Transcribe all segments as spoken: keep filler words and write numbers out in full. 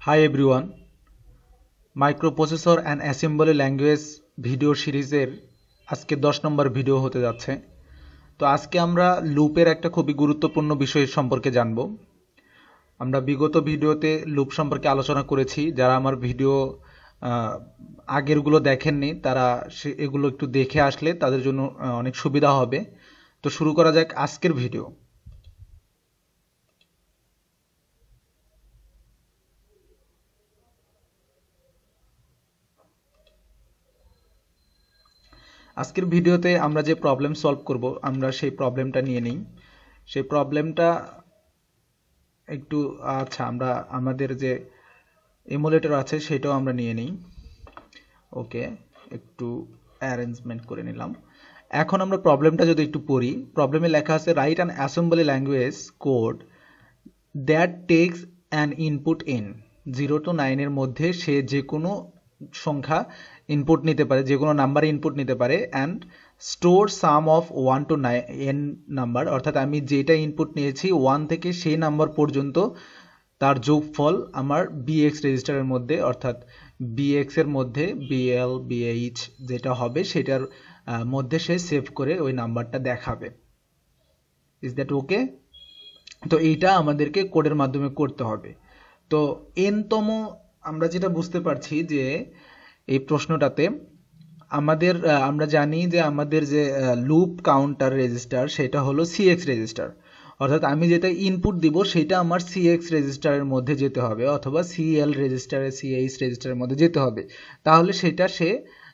Hi everyone, Microprocessor and Assembly Language video সিরিজের আজকে দশ নম্বর ভিডিও হতে যাচ্ছে। তো আজকে আমরা লুপের একটা খুবই গুরুত্বপূর্ণ বিষয় সম্পর্কে জানব। আমরা বিগত ভিডিওতে লুপ সম্পর্কে আলোচনা করেছি। যারা আমার ভিডিও আগেরগুলো দেখেননি তারা এগুলো একটু দেখে আসলে তাদের জন্য অনেক সুবিধা হবে। তো শুরু করা যাক আজকের ভিডিও। আজকের ভিডিওতে আমরা যে প্রবলেম সলভ করব আমরা সেই প্রবলেমটা নিয়ে নিই। সেই প্রবলেমটা একটু আচ্ছা আমরা আমাদের যে এমুলেটর আছে সেটাও আমরা নিয়ে নিই। ওকে, একটু অ্যারেঞ্জমেন্ট করে নিলাম। এখন আমরা প্রবলেমটা যদি একটু পড়ি, প্রবলেমে লেখা আছে write an assembly language code that takes an input in zero to নাইনের মধ্যে সে যে কোনো সংখ্যা ইনপুট নিতে পারে, যে কোনো নাম্বার ইনপুট নিতে পারে and store sum of one to nine n number, অর্থাৎ আমি যেটা ইনপুট নিয়েছি ওয়ান থেকে সেই নাম্বার পর্যন্ত তার যোগফল আমার বিএক্স রেজিস্টারের মধ্যে, অর্থাৎ বিএক্স এর মধ্যে বিএল বিএইচ যেটা হবে সেটার মধ্যে সে সেভ করে ওই নাম্বারটা দেখাবে। Is that okay? তো এইটা আমাদেরকে কোডের মাধ্যমে করতে হবে। তো এনতম আমরা যেটা বুঝতে পারছি যে এই প্রশ্নটাতে আমাদের আমরা জানি যে আমাদের যে লুপ কাউন্টার রেজিস্টার সেটা হলো সিএক্স রেজিস্টার, অর্থাৎ আমি যেটা ইনপুট দিব সেটা আমার সিএক্স রেজিস্টারের মধ্যে যেতে হবে অথবা সিএল রেজিস্টারে সিএইচ রেজিস্টারের মধ্যে যেতে হবে। তাহলে সেটা সে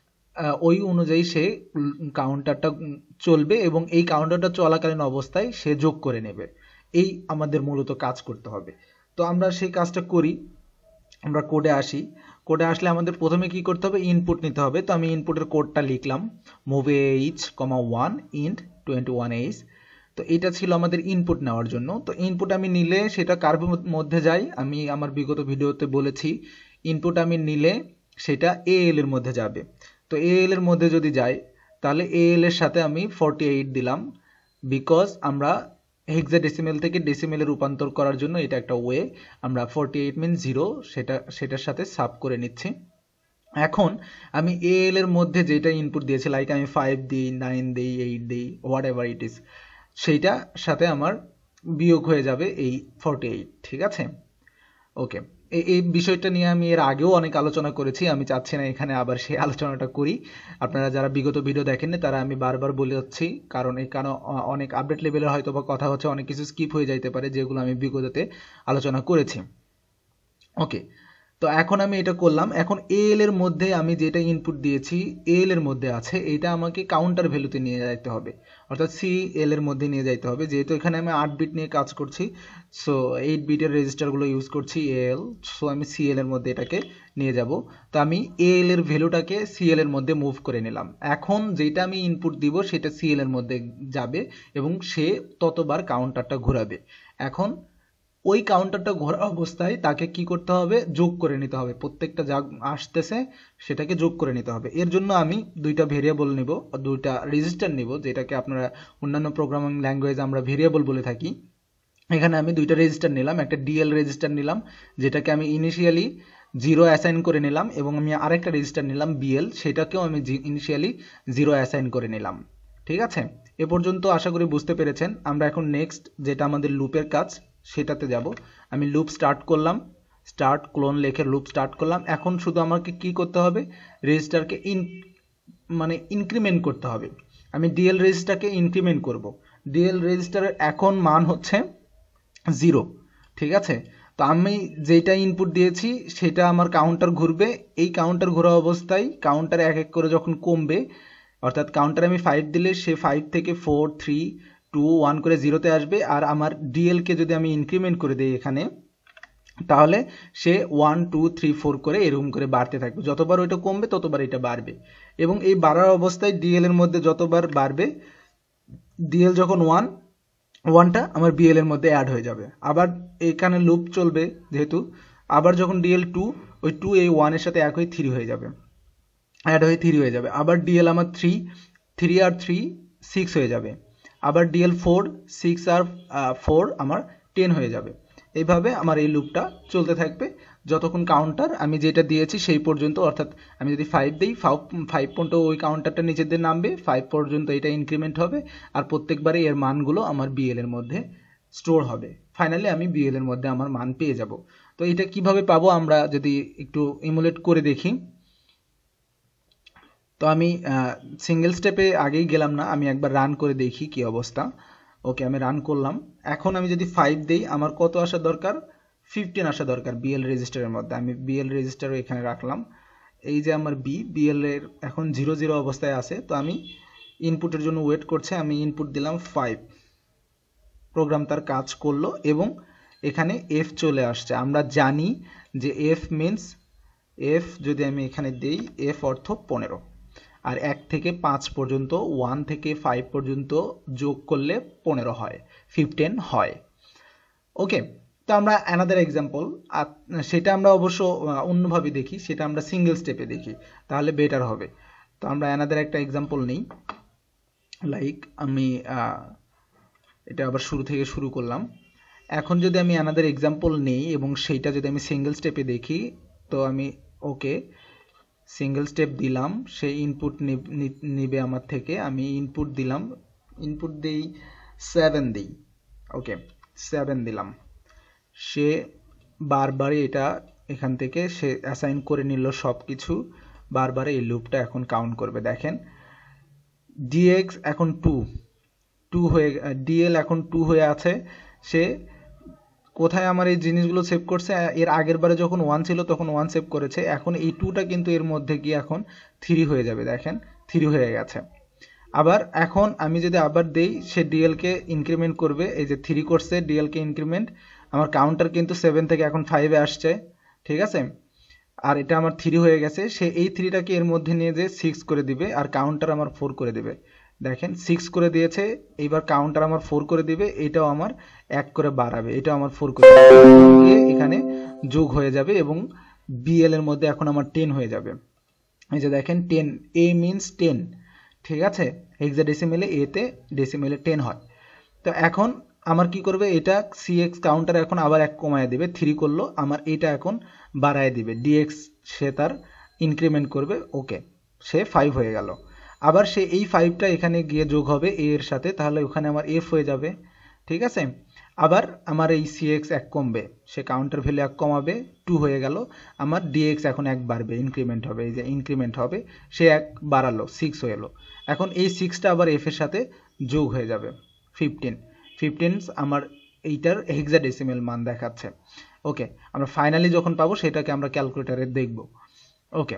ওই অনুযায়ী সে কাউন্টারটা চলবে এবং এই কাউন্টারটা চলাকালীন অবস্থায় সে যোগ করে নেবে। এই আমাদের মূলত কাজ করতে হবে। তো আমরা সেই কাজটা করি। আমরা কোডে আসি। কোডে আসলে আমাদের প্রথমে কি করতে হবে, ইনপুট নিতে হবে। তো আমি ইনপুটের কোডটা লিখলাম move H comma one int twenty one H. তো এটা ছিল আমাদের ইনপুট নেওয়ার জন্য। তো ইনপুট আমি নিলে সেটা কার মধ্যে যায়, আমি আমার বিগত ভিডিওতে বলেছি ইনপুট আমি নিলে সেটা এএল এর মধ্যে যাবে। তো এএল এর মধ্যে যদি যায় তাহলে এএল এর সাথে আমি ফর্টি এইট দিলাম, বিকজ আমরা হেক্সাডেসিমেল থেকে ডেসিমেলে রূপান্তর করার জন্য এটা একটা ওয়ে। আমরা ফর্টি এইট মিন জিরো সেটা সেটার সাথে সাব করে নিচ্ছি। এখন আমি এএল এর মধ্যে যেটা ইনপুট দিয়েছি, লাইক আমি ফাইভ দিই, নাইন দিই, এইট দিই, হোয়াট এভার ইট ইজ, সেইটা সাথে আমার বিয়োগ হয়ে যাবে এই ফর্টি এইট। ঠিক আছে? ওকে, এই বিষয়টা নিয়ে আমি এর আগেও অনেক আলোচনা করেছি, আমি চাচ্ছি না এখানে আবার সেই আলোচনাটা করি। আপনারা যারা বিগত ভিডিও দেখেননি তারা আমি বারবার বলে যাচ্ছি, কারণ এখানে অনেক আপডেট লেভেলের হয়তো বা কথা হচ্ছে, অনেক কিছু স্কিপ হয়ে যাইতে পারে যেগুলো আমি বিগততে আলোচনা করেছি। ওকে, তো এখন আমি এটা করলাম। এখন এএল এর মধ্যে আমি যেটা ইনপুট দিয়েছি এএল এর মধ্যে আছে, এটা আমাকে কাউন্টার ভ্যালুতে নিয়ে যাইতে হবে, অর্থাৎ সিএল এর মধ্যে নিয়ে যাইতে হবে। যেহেতু এখানে আমি আট বিট নিয়ে কাজ করছি, সো এইট বিটের রেজিস্টারগুলো ইউজ করছি এএল, সো আমি সিএল এর মধ্যে এটাকে নিয়ে যাব। তো আমি এএল এর ভ্যালুটাকে সিএল এর মধ্যে মুভ করে নিলাম। এখন যেটা আমি ইনপুট দিব সেটা সিএল এর মধ্যে যাবে এবং সে ততবার কাউন্টারটা ঘোরাবে। এখন ওই কাউন্টারটা ঘোরা অবস্থায় তাকে কি করতে হবে, যোগ করে নিতে হবে। প্রত্যেকটা যা আসতেছে সেটাকে যোগ করে নিতে হবে। এর জন্য আমি দুইটা ভেরিয়েবল নিব, দুইটা রেজিস্টার নিব, যেটাকে আপনারা অন্যান্য প্রোগ্রামিং ল্যাঙ্গুয়েজ আমরা ভেরিয়েবল বলে থাকি। এখানে আমি দুইটা রেজিস্টার নিলাম, একটা ডিএল রেজিস্টার নিলাম যেটাকে আমি ইনিশিয়ালি জিরো অ্যাসাইন করে নিলাম, এবং আমি আরেকটা রেজিস্টার নিলাম বিএল, সেটাকেও আমি ইনিশিয়ালি জিরো অ্যাসাইন করে নিলাম। ঠিক আছে? এ পর্যন্ত আশা করি বুঝতে পেরেছেন। আমরা এখন নেক্সট যেটা আমাদের লুপের কাজ সেটাতে যাব। আমি লুপ স্টার্ট করলাম, স্টার্ট ক্লোন লিখে লুপ স্টার্ট করলাম। এখন শুধু আমাকে কি করতে হবে, রেজিস্টারকে ইন মানে ইনক্রিমেন্ট করতে হবে। আমি ডিএল রেজিস্টারকে ইনক্রিমেন্ট করব। ডিএল রেজিস্টারের এখন মান হচ্ছে জিরো। ঠিক আছে? তো আমি যেটা ইনপুট দিয়েছি সেটা আমার কাউন্টার ঘুরবে। এই কাউন্টার ঘোরা অবস্থায় কাউন্টার এক এক করে যখন কমবে, অর্থাৎ কাউন্টার আমি ফাইভ দিলে সে ফাইভ থেকে ফোর থ্রি টু ওয়ান করে জিরোতে আসবে। আর আমার ডিএলকে যদি আমি ইনক্রিমেন্ট করে দিই এখানে, তাহলে সে ওয়ান টু থ্রি ফোর করে এরকম করে বাড়তে থাকবে। যতবার ওইটা কমবে ততবার এটা বাড়বে, এবং এই বাড়ার অবস্থায় ডিএল এর মধ্যে যতবার বাড়বে, ডিএল যখন ওয়ান, ওয়ানটা আমার বিএল এর মধ্যে অ্যাড হয়ে যাবে। আবার এখানে লুপ চলবে যেহেতু, আবার যখন ডিএল টু, ওই টু এই ওয়ানের সাথে এক হয়ে থ্রি হয়ে যাবে, অ্যাড হয়ে থ্রি হয়ে যাবে। আবার ডিএল আমার থ্রি, থ্রি আর থ্রি সিক্স হয়ে যাবে। আবার ডিএল ফোর, সিক্স আর ফোর আমার টেন হয়ে যাবে। এইভাবে আমার এই লুপটা চলতে থাকবে যতক্ষণ কাউন্টার আমি যেটা দিয়েছি সেই পর্যন্ত, অর্থাৎ আমি যদি ফাইভ দিই ফাইভ ফাইভ পর্যন্ত ওই কাউন্টারটা নিচের দিকে নামবে, ফাইভ পর্যন্ত এটা ইনক্রিমেন্ট হবে, আর প্রত্যেকবারে এর মানগুলো আমার বিএল এর মধ্যে স্টোর হবে। ফাইনালি আমি বিএল এর মধ্যে আমার মান পেয়ে যাব। তো এটা কিভাবে পাবো আমরা যদি একটু ইমুলেট করে দেখি। তো আমি সিঙ্গেল স্টেপে আগেই গেলাম না, আমি একবার রান করে দেখি কি অবস্থা। ওকে, আমি রান করলাম। এখন আমি যদি ফাইভ দেই আমার কত আসা দরকার, ফিফটিন আসা দরকার বিএল রেজিস্টারের মধ্যে। আমি বিএল রেজিস্টারও এখানে রাখলাম। এই যে আমার বি বিএল এর এখন জিরো জিরো অবস্থায় আছে, তো আমি ইনপুটের জন্য ওয়েট করছে। আমি ইনপুট দিলাম ফাইভ, প্রোগ্রাম তার কাজ করলো এবং এখানে এফ চলে আসছে। আমরা জানি যে এফ মিনস, এফ যদি আমি এখানে দেই, এফ অর্থ পনেরো, আর এক থেকে পাঁচ পর্যন্ত, ওয়ান থেকে ফাইভ পর্যন্ত যোগ করলে পনেরো হয়, ফিফটিন হয়। ওকে, তো আমরা অ্যানাদার এক্সাম্পল, সেটা আমরা অবশ্য অন্যভাবে দেখি, সেটা আমরা সিঙ্গেল স্টেপে দেখি, তাহলে বেটার হবে। তো আমরা অ্যানাদার একটা এক্সাম্পল নিই, লাইক আমি এটা আবার শুরু থেকে শুরু করলাম। এখন যদি আমি অ্যানাদার এক্সাম্পল নেই এবং সেইটা যদি আমি সিঙ্গেল স্টেপে দেখি, তো আমি ওকে সিঙ্গেল স্টেপ দিলাম, সে ইনপুট নিবে আমার থেকে। আমি ইনপুট দিলাম, ইনপুট দিই সেভেন দিই, ওকে সেভেন দিলাম। সে বারবারই এটা এখান থেকে সে অ্যাসাইন করে নিল সব কিছু, বারবার এই লুপটা এখন কাউন্ট করবে। দেখেন ডিএক্স এখন টু টু হয়ে, ডিএল এখন টু হয়ে আছে। সে কোথায় আমার এই জিনিসগুলো সেভ করছে, এর আগের বারে যখন ওয়ান ছিল তখন ওয়ান সেভ করেছে, এখন এই টুটা কিন্তু এর মধ্যে গিয়ে এখন থ্রি হয়ে যাবে। দেখেন থ্রি হয়ে গেছে। আবার এখন আমি যদি আবার দেই, সে ডিএলকে ইনক্রিমেন্ট করবে, এই যে থ্রি করছে ডিএলকে ইনক্রিমেন্ট, আমার কাউন্টার কিন্তু সেভেন থেকে এখন ফাইভে আসছে, ঠিক আছে, আর এটা আমার থ্রি হয়ে গেছে। সে এই থ্রিটাকে এর মধ্যে নিয়ে যে সিক্স করে দিবে, আর কাউন্টার আমার ফোর করে দিবে। দেখেন সিক্স করে দিয়েছে, এইবার কাউন্টার আমার ফোর করে দিবে, এটাও আমার এক করে বাড়াবে, এটাও আমার ফোর করে দিবে, এখানে যোগ হয়ে যাবে এবং বিএল এর মধ্যে এখন আমার টেন হয়ে যাবে। এই যে দেখেন টেন, এ মিনস টেন, ঠিক আছে, হেক্সাডেসিমেলে এতে ডেসিমেলে টেন হয়। তো এখন আমার কি করবে, এটা সিএক্স কাউন্টার এখন আবার এক কমায় দিবে, থ্রি করলো, আমার এটা এখন বাড়ায় দিবে, ডিএক্স সে তার ইনক্রিমেন্ট করবে, ওকে সে ফাইভ হয়ে গেল। আবার সে এই ফাইভটা এখানে গিয়ে যোগ হবে এ এর সাথে, তাহলে ওখানে আমার এফ হয়ে যাবে, ঠিক আছে। আবার আমার এই সিএক্স এক কমবে, সে কাউন্টার ভ্যালু এক কমাবে, টু হয়ে গেল, আমার ডিএক্স এখন এক বাড়বে, ইনক্রিমেন্ট হবে, এই যে ইনক্রিমেন্ট হবে, সে এক বাড়ালো, সিক্স হয়ে এলো। এখন এই সিক্সটা আবার এফ এর সাথে যোগ হয়ে যাবে, ফিফটিন। ফিফটিন আমার এইটার হেক্সাডেসিমেল মান দেখাচ্ছে। ওকে, আমরা ফাইনালি যখন পাবো সেটাকে আমরা ক্যালকুলেটরে দেখব। ওকে,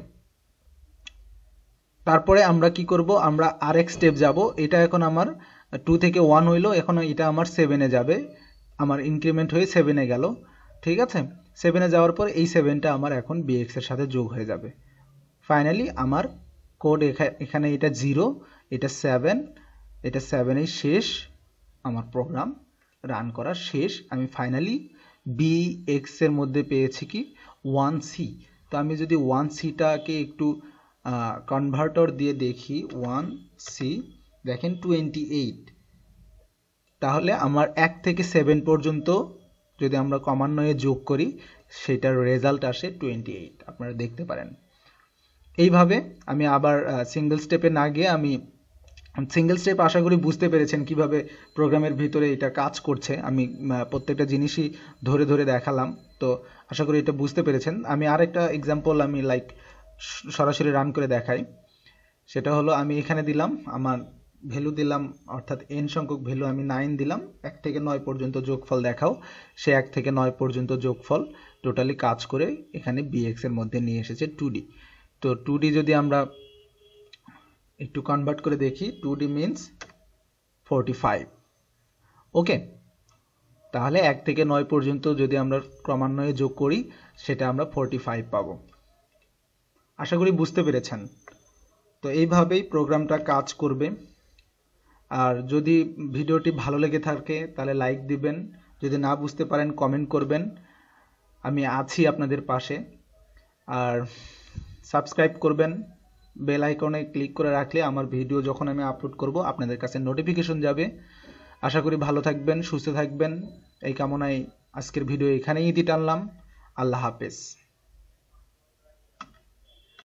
তারপরে আমরা কি করব, আমরা আরেক স্টেপ যাব। এটা এখন আমার টু থেকে ওয়ান হইলো, এখন এটা আমার সেভেনে যাবে, আমার ইনক্রিমেন্ট হয়ে সেভেনে গেল, ঠিক আছে। সেভেনে যাওয়ার পর এই সেভেনটা আমার এখন বিএক্স এর সাথে যোগ হয়ে যাবে। ফাইনালি আমার কোড এখানে এটা জিরো, এটা সেভেন, এটা সেভেনেই শেষ, আমার প্রোগ্রাম রান করা শেষ। আমি ফাইনালি বিএক্স এর মধ্যে পেয়েছি কি ওয়ান সি। তো আমি যদি ওয়ান সিটাকে একটু কনভার্টার দিয়ে দেখি, ওয়ান সি দেখেন টোয়েন্টি এইট, তাহলে আমার এক থেকে সেভেন পর্যন্ত যদি আমরা ক্রমান্বয়ে যোগ করি সেটার রেজাল্ট আসে টোয়েন্টি এইট, আপনারা দেখতে পারেন। এইভাবে আমি আবার সিঙ্গেল স্টেপে না গিয়ে, আমি সিঙ্গেল স্টেপ আশা করি বুঝতে পেরেছেন কিভাবে প্রোগ্রামের ভিতরে এটা কাজ করছে। আমি প্রত্যেকটা জিনিসই ধরে ধরে দেখালাম, তো আশা করি এটা বুঝতে পেরেছেন। আমি আরেকটা এক্সাম্পল আমি লাইক সরাসরি রান করে দেখাই। সেটা হলো আমি এখানে দিলাম আমার ভ্যালু দিলাম, অর্থাৎ এন সংখ্যক ভ্যালু আমি নাইন দিলাম, এক থেকে নয় পর্যন্ত যোগফল দেখাও, সে এক থেকে নয় পর্যন্ত যোগফল টোটালি কাজ করে এখানে বিএক্স এর মধ্যে নিয়ে এসেছে টু ডি। তো টু ডি যদি আমরা একটু কনভার্ট করে দেখি, two D means forty five. Okay, তাহলে এক থেকে নয় পর্যন্ত যদি আমরা ক্রমান্বয়ে যোগ করি সেটা আমরা ফোরটি ফাইভ পাবো। আশা করি বুঝতে পেরেছেন। তো এইভাবেই প্রোগ্রামটা কাজ করবে। আর যদি ভিডিওটি ভালো লেগে থাকে তাহলে লাইক দিবেন, যদি না বুঝতে পারেন কমেন্ট করবেন, আমি আছি আপনাদের পাশে। আর সাবস্ক্রাইব করবেন, বেল আইকনে ক্লিক করে রাখলে আমার ভিডিও যখন আমি আপলোড করব আপনাদের কাছে নোটিফিকেশন যাবে। আশা করি ভালো থাকবেন, সুস্থ থাকবেন, এই কামনায় আজকের ভিডিও এখানেই ইতি টানলাম। আল্লাহ হাফেজ।